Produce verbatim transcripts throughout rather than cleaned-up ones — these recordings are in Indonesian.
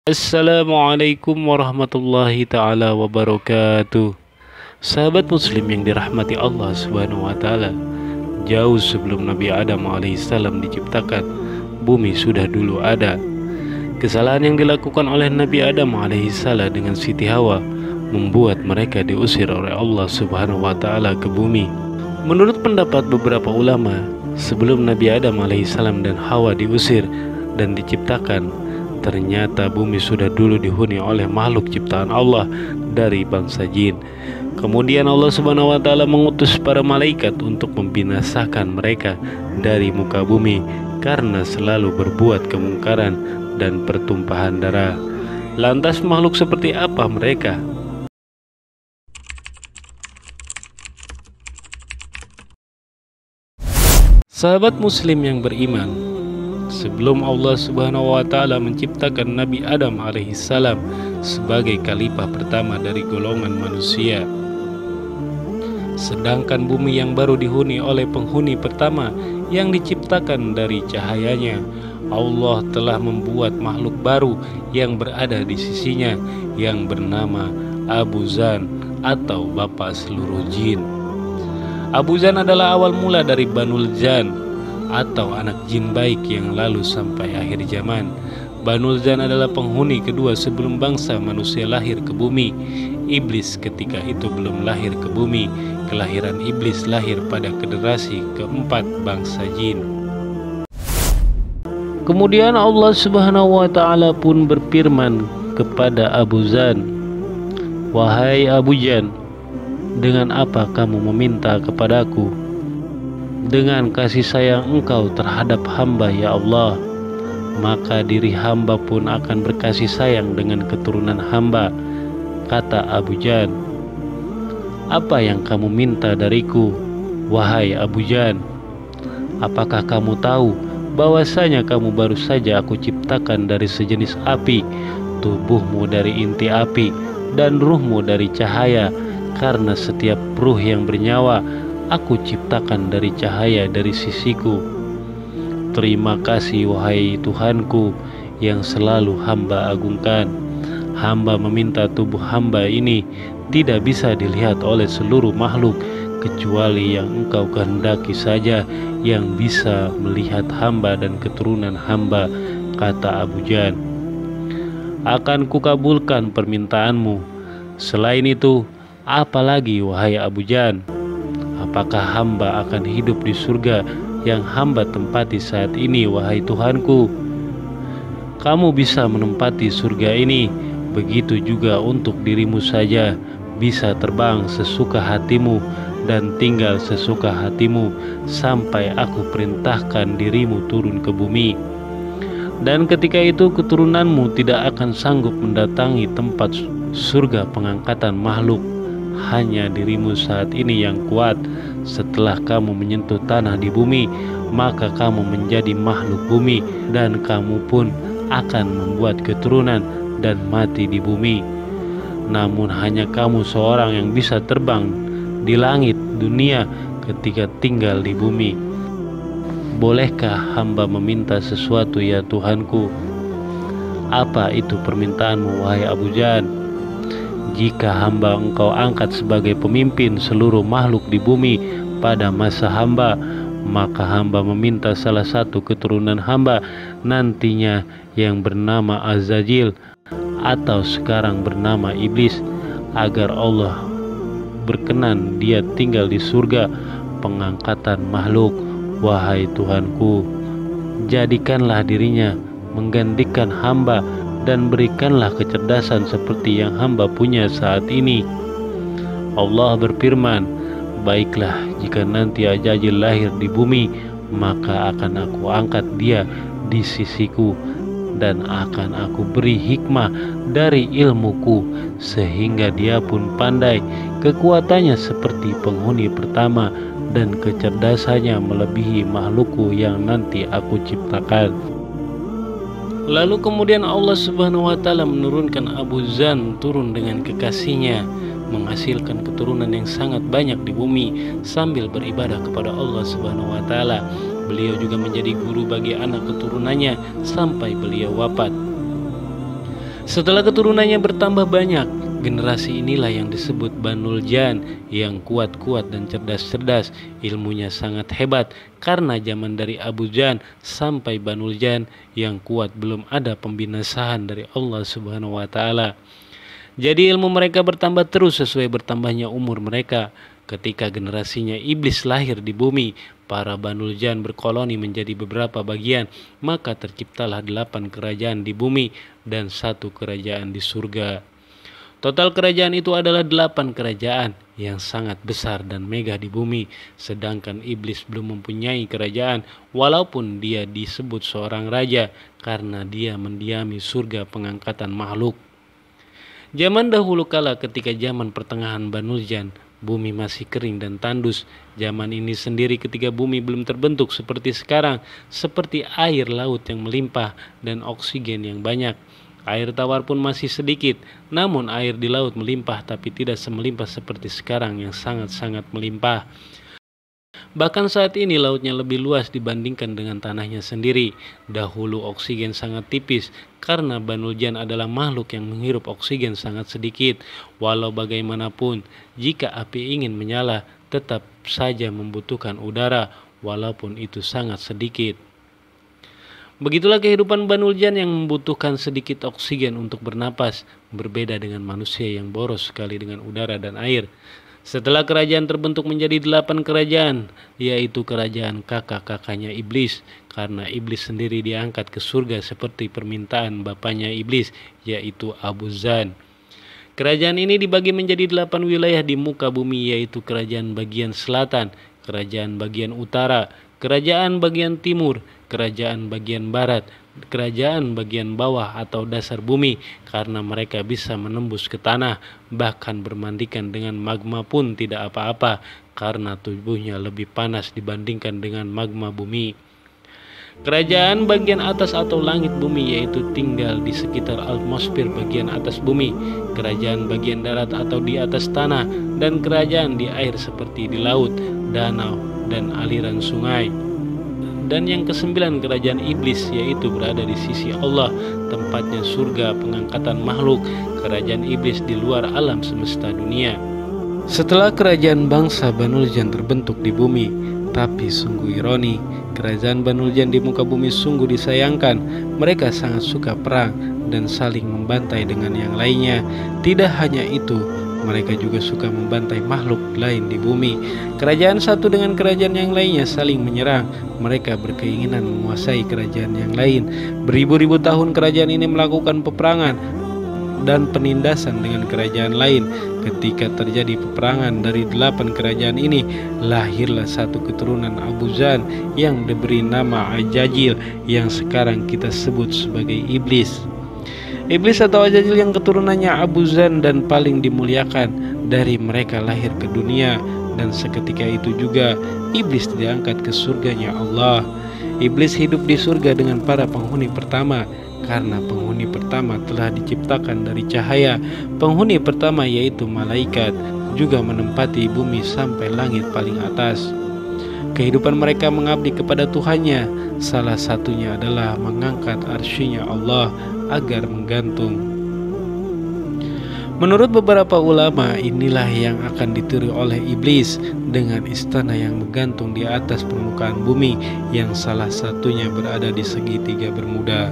Assalamualaikum warahmatullahi ta'ala wabarakatuh. Sahabat muslim yang dirahmati Allah subhanahu wa ta'ala, jauh sebelum Nabi Adam alaihissalam diciptakan, bumi sudah dulu ada. Kesalahan yang dilakukan oleh Nabi Adam alaihissalam dengan Siti Hawa membuat mereka diusir oleh Allah subhanahu wa ta'ala ke bumi. Menurut pendapat beberapa ulama, sebelum Nabi Adam alaihissalam dan Hawa diusir dan diciptakan, ternyata bumi sudah dulu dihuni oleh makhluk ciptaan Allah dari bangsa jin. Kemudian Allah subhanahu wa ta'ala mengutus para malaikat untuk membinasakan mereka dari muka bumi karena selalu berbuat kemungkaran dan pertumpahan darah. Lantas makhluk seperti apa mereka? Sahabat muslim yang beriman, sebelum Allah subhanahu wa ta'ala menciptakan Nabi Adam alaihissalam sebagai khalifah pertama dari golongan manusia, sedangkan bumi yang baru dihuni oleh penghuni pertama yang diciptakan dari cahayanya, Allah telah membuat makhluk baru yang berada di sisinya yang bernama Abu Zan atau bapak seluruh jin. Abu Zan adalah awal mula dari Banul Jan atau anak jin baik yang lalu sampai akhir zaman. Banul Jan adalah penghuni kedua sebelum bangsa manusia lahir ke bumi. Iblis ketika itu belum lahir ke bumi. Kelahiran iblis lahir pada generasi keempat bangsa jin. Kemudian Allah subhanahu wa ta'ala pun berfirman kepada Abu Zan, "Wahai Abu Jan, dengan apa kamu meminta kepadaku? Dengan kasih sayang engkau terhadap hamba ya Allah, maka diri hamba pun akan berkasih sayang dengan keturunan hamba." Kata Abu Jan, "Apa yang kamu minta dariku, wahai Abu Jan? Apakah kamu tahu bahwasanya kamu baru saja aku ciptakan dari sejenis api, tubuhmu dari inti api, dan ruhmu dari cahaya? Karena setiap ruh yang bernyawa aku ciptakan dari cahaya dari sisiku. Terima kasih wahai Tuhanku yang selalu hamba agungkan. Hamba meminta tubuh hamba ini tidak bisa dilihat oleh seluruh makhluk kecuali yang engkau kehendaki saja yang bisa melihat hamba dan keturunan hamba." Kata Abu Jan, "Akan kukabulkan permintaanmu. Selain itu, apalagi wahai Abu Jan? Apakah hamba akan hidup di surga yang hamba tempati saat ini wahai Tuhanku? Kamu bisa menempati surga ini, begitu juga untuk dirimu saja, bisa terbang sesuka hatimu dan tinggal sesuka hatimu sampai aku perintahkan dirimu turun ke bumi. Dan ketika itu keturunanmu tidak akan sanggup mendatangi tempat surga pengangkatan makhluk. Hanya dirimu saat ini yang kuat. Setelah kamu menyentuh tanah di bumi, maka kamu menjadi makhluk bumi, dan kamu pun akan membuat keturunan dan mati di bumi. Namun hanya kamu seorang yang bisa terbang di langit dunia ketika tinggal di bumi. Bolehkah hamba meminta sesuatu ya Tuhanku?" "Apa itu permintaanmu wahai Abu Jan?" "Jika hamba engkau angkat sebagai pemimpin seluruh makhluk di bumi pada masa hamba, maka hamba meminta salah satu keturunan hamba nantinya yang bernama Azazil atau sekarang bernama Iblis, agar Allah berkenan dia tinggal di surga pengangkatan makhluk. Wahai Tuhanku, jadikanlah dirinya menggantikan hamba dan berikanlah kecerdasan seperti yang hamba punya saat ini." Allah berfirman, "Baiklah, jika nanti Azazil lahir di bumi, maka akan aku angkat dia di sisiku dan akan aku beri hikmah dari ilmuku sehingga dia pun pandai. Kekuatannya seperti penghuni pertama dan kecerdasannya melebihi makhlukku yang nanti aku ciptakan." Lalu kemudian Allah subhanahu wa ta'ala menurunkan Abu Zan turun dengan kekasihnya, menghasilkan keturunan yang sangat banyak di bumi sambil beribadah kepada Allah subhanahu wa ta'ala. Beliau juga menjadi guru bagi anak keturunannya sampai beliau wafat. Setelah keturunannya bertambah banyak, generasi inilah yang disebut Banul Jan, yang kuat-kuat dan cerdas-cerdas, ilmunya sangat hebat. Karena zaman dari Abu Jan sampai Banul Jan yang kuat, belum ada pembinasaan dari Allah Subhanahu wa taala. Jadi ilmu mereka bertambah terus sesuai bertambahnya umur mereka. Ketika generasinya iblis lahir di bumi, para Banul Jan berkoloni menjadi beberapa bagian, maka terciptalah delapan kerajaan di bumi dan satu kerajaan di surga. Total kerajaan itu adalah delapan kerajaan yang sangat besar dan megah di bumi, sedangkan iblis belum mempunyai kerajaan walaupun dia disebut seorang raja karena dia mendiami surga pengangkatan makhluk. Zaman dahulu kala ketika zaman pertengahan Banul Jan, bumi masih kering dan tandus. Zaman ini sendiri ketika bumi belum terbentuk seperti sekarang, seperti air laut yang melimpah dan oksigen yang banyak. Air tawar pun masih sedikit, namun air di laut melimpah tapi tidak semelimpah seperti sekarang yang sangat-sangat melimpah. Bahkan saat ini lautnya lebih luas dibandingkan dengan tanahnya sendiri. Dahulu oksigen sangat tipis karena Banul Jan adalah makhluk yang menghirup oksigen sangat sedikit. Walau bagaimanapun, jika api ingin menyala, tetap saja membutuhkan udara walaupun itu sangat sedikit. Begitulah kehidupan Banul Jan yang membutuhkan sedikit oksigen untuk bernapas, berbeda dengan manusia yang boros sekali dengan udara dan air. Setelah kerajaan terbentuk menjadi delapan kerajaan, yaitu kerajaan kakak-kakaknya iblis, karena iblis sendiri diangkat ke surga seperti permintaan bapaknya iblis, yaitu Abu Zan. Kerajaan ini dibagi menjadi delapan wilayah di muka bumi, yaitu kerajaan bagian selatan, kerajaan bagian utara, kerajaan bagian timur, kerajaan bagian barat, kerajaan bagian bawah atau dasar bumi, karena mereka bisa menembus ke tanah, bahkan bermandikan dengan magma pun tidak apa-apa karena tubuhnya lebih panas dibandingkan dengan magma bumi. Kerajaan bagian atas atau langit bumi yaitu tinggal di sekitar atmosfer bagian atas bumi, kerajaan bagian darat atau di atas tanah, dan kerajaan di air seperti di laut, danau, dan aliran sungai. Dan yang kesembilan kerajaan iblis yaitu berada di sisi Allah, tempatnya surga pengangkatan makhluk, kerajaan iblis di luar alam semesta dunia. Setelah kerajaan bangsa Banul Jan terbentuk di bumi, tapi sungguh ironi, kerajaan Banul Jan di muka bumi sungguh disayangkan. Mereka sangat suka perang dan saling membantai dengan yang lainnya. Tidak hanya itu, mereka juga suka membantai makhluk lain di bumi. Kerajaan satu dengan kerajaan yang lainnya saling menyerang. Mereka berkeinginan menguasai kerajaan yang lain. Beribu-ribu tahun kerajaan ini melakukan peperangan dan penindasan dengan kerajaan lain. Ketika terjadi peperangan dari delapan kerajaan ini, lahirlah satu keturunan Abu Zan yang diberi nama Ajajil, yang sekarang kita sebut sebagai iblis. Iblis atau Ajajil yang keturunannya Abu Zan dan paling dimuliakan. Dari mereka lahir ke dunia, dan seketika itu juga iblis diangkat ke surganya Allah. Iblis hidup di surga dengan para penghuni pertama, karena penghuni pertama telah diciptakan dari cahaya. Penghuni pertama yaitu malaikat juga menempati bumi sampai langit paling atas. Kehidupan mereka mengabdi kepada Tuhannya. Salah satunya adalah mengangkat arsy-Nya Allah agar menggantung. Menurut beberapa ulama, inilah yang akan ditiru oleh iblis dengan istana yang menggantung di atas permukaan bumi, yang salah satunya berada di segitiga Bermuda.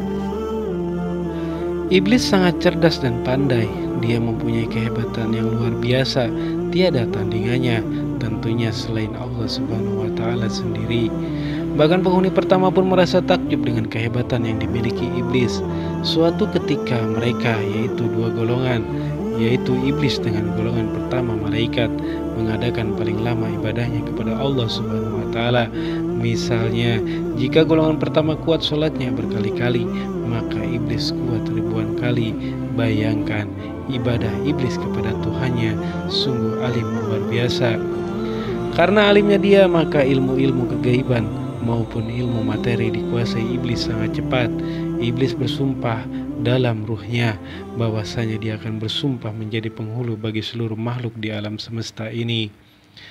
Iblis sangat cerdas dan pandai. Dia mempunyai kehebatan yang luar biasa, tiada tandingannya, tentunya selain Allah Subhanahu wa taala sendiri. Bahkan penghuni pertama pun merasa takjub dengan kehebatan yang dimiliki iblis. Suatu ketika mereka, yaitu dua golongan, yaitu iblis dengan golongan pertama malaikat, mengadakan paling lama ibadahnya kepada Allah Subhanahu wa taala. Misalnya, jika golongan pertama kuat sholatnya berkali-kali, maka iblis kuat ribuan kali. Bayangkan, ibadah iblis kepada Tuhannya sungguh alim luar biasa. Karena alimnya dia, maka ilmu-ilmu kegaiban maupun ilmu materi dikuasai iblis sangat cepat. Iblis bersumpah dalam ruhnya bahwasanya dia akan bersumpah menjadi penghulu bagi seluruh makhluk di alam semesta ini.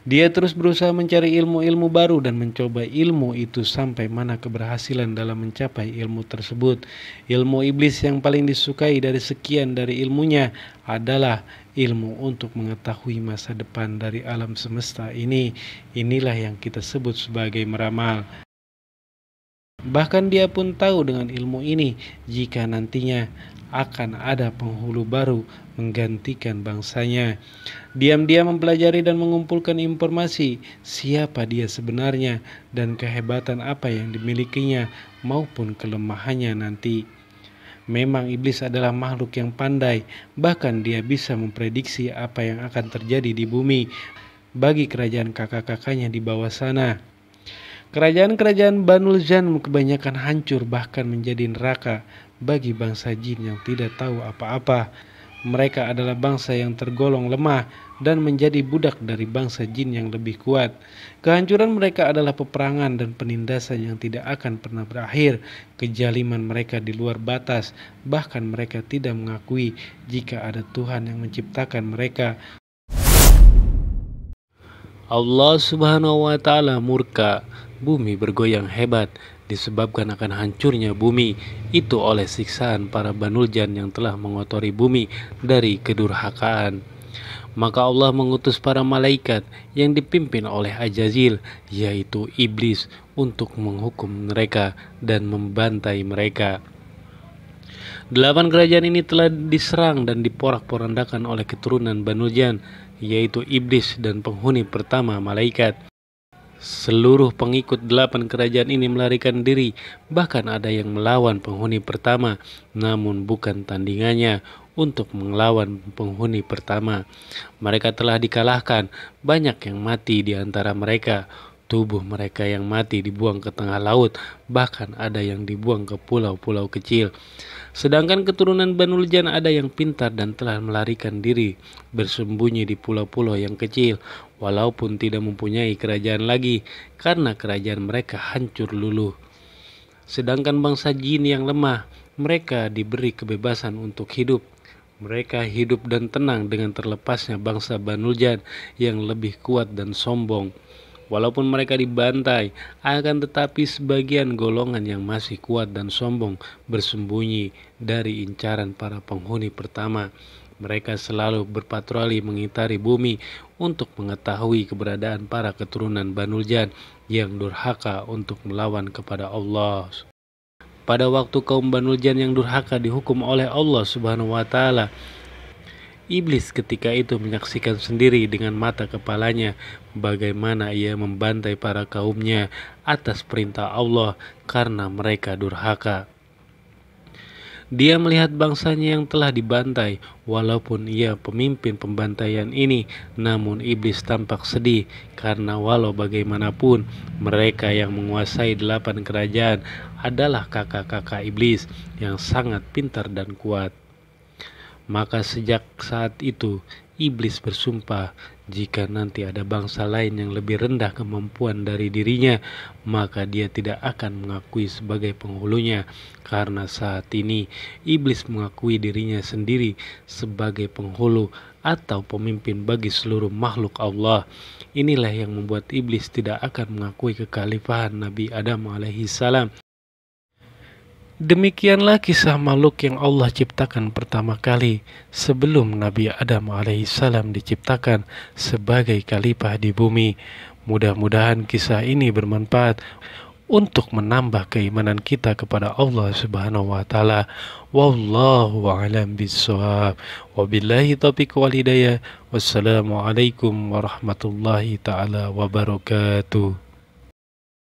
Dia terus berusaha mencari ilmu-ilmu baru dan mencoba ilmu itu sampai mana keberhasilan dalam mencapai ilmu tersebut. Ilmu iblis yang paling disukai dari sekian dari ilmunya adalah ilmu untuk mengetahui masa depan dari alam semesta ini. Inilah yang kita sebut sebagai meramal. Bahkan dia pun tahu dengan ilmu ini jika nantinya akan ada penghulu baru menggantikan bangsanya. Diam-diam mempelajari dan mengumpulkan informasi siapa dia sebenarnya dan kehebatan apa yang dimilikinya maupun kelemahannya nanti. Memang iblis adalah makhluk yang pandai, bahkan dia bisa memprediksi apa yang akan terjadi di bumi bagi kerajaan kakak-kakaknya di bawah sana. Kerajaan-kerajaan Banul Jan kebanyakan hancur bahkan menjadi neraka bagi bangsa jin yang tidak tahu apa-apa. Mereka adalah bangsa yang tergolong lemah dan menjadi budak dari bangsa jin yang lebih kuat. Kehancuran mereka adalah peperangan dan penindasan yang tidak akan pernah berakhir. Kejaliman mereka di luar batas, bahkan mereka tidak mengakui jika ada Tuhan yang menciptakan mereka. Allah Subhanahu wa Ta'ala murka, bumi bergoyang hebat disebabkan akan hancurnya bumi itu oleh siksaan para Banul Jan yang telah mengotori bumi dari kedurhakaan. Maka Allah mengutus para malaikat yang dipimpin oleh Ajazil, yaitu iblis, untuk menghukum mereka dan membantai mereka. Delapan kerajaan ini telah diserang dan diporak-porandakan oleh keturunan Banul Jan, yaitu iblis dan penghuni pertama malaikat. Seluruh pengikut delapan kerajaan ini melarikan diri, bahkan ada yang melawan penghuni pertama, namun bukan tandingannya untuk melawan penghuni pertama. Mereka telah dikalahkan, banyak yang mati di antara mereka. Tubuh mereka yang mati dibuang ke tengah laut, bahkan ada yang dibuang ke pulau-pulau kecil. Sedangkan keturunan Banul Jan ada yang pintar dan telah melarikan diri, bersembunyi di pulau-pulau yang kecil, walaupun tidak mempunyai kerajaan lagi, karena kerajaan mereka hancur luluh. Sedangkan bangsa jin yang lemah, mereka diberi kebebasan untuk hidup. Mereka hidup dan tenang dengan terlepasnya bangsa Banul Jan yang lebih kuat dan sombong. Walaupun mereka dibantai, akan tetapi sebagian golongan yang masih kuat dan sombong bersembunyi dari incaran para penghuni pertama. Mereka selalu berpatroli mengitari bumi untuk mengetahui keberadaan para keturunan Banul Jan yang durhaka untuk melawan kepada Allah. Pada waktu kaum Banul Jan yang durhaka dihukum oleh Allah Subhanahu wa Ta'ala, iblis ketika itu menyaksikan sendiri dengan mata kepalanya bagaimana ia membantai para kaumnya atas perintah Allah karena mereka durhaka. Dia melihat bangsanya yang telah dibantai, walaupun ia pemimpin pembantaian ini, namun iblis tampak sedih karena walau bagaimanapun mereka yang menguasai delapan kerajaan adalah kakak-kakak iblis yang sangat pintar dan kuat. Maka sejak saat itu iblis bersumpah jika nanti ada bangsa lain yang lebih rendah kemampuan dari dirinya, maka dia tidak akan mengakui sebagai penghulunya, karena saat ini iblis mengakui dirinya sendiri sebagai penghulu atau pemimpin bagi seluruh makhluk Allah. Inilah yang membuat iblis tidak akan mengakui kekhalifahan Nabi Adam alaihi salam. Demikianlah kisah makhluk yang Allah ciptakan pertama kali sebelum Nabi Adam alaihissalam diciptakan sebagai khalifah di bumi. Mudah-mudahan kisah ini bermanfaat untuk menambah keimanan kita kepada Allah Subhanahu wa Ta'ala. Wallahu a'lam bishawab. Wabillahi taufiq wal hidayah. Wassalamualaikum warahmatullahi taala wabarakatuh.